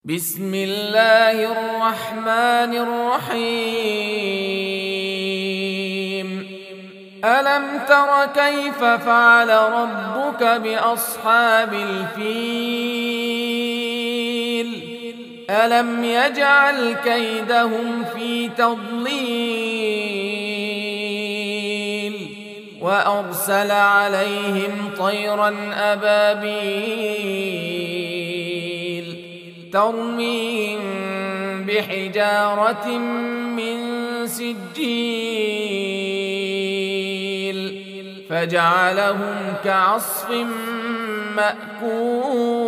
بسم الله الرحمن الرحيم. ألم تر كيف فعل ربك بأصحاب الفيل؟ ألم يجعل كيدهم في تضليل وأرسل عليهم طيرا أبابيل ترميهم بحجارة من سجيل فجعلهم كعصف مأكول.